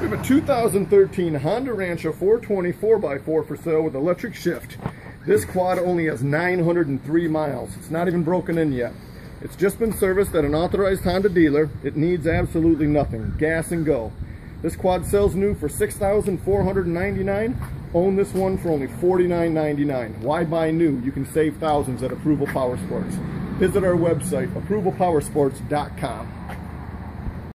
We have a 2013 Honda Rancher 420 4x4 for sale with electric shift. This quad only has 903 miles. It's not even broken in yet. It's just been serviced at an authorized Honda dealer. It needs absolutely nothing. Gas and go. This quad sells new for $6,499. Own this one for only $49.99. Why buy new? You can save thousands at Approval Power Sports. Visit our website, approvalpowersports.com.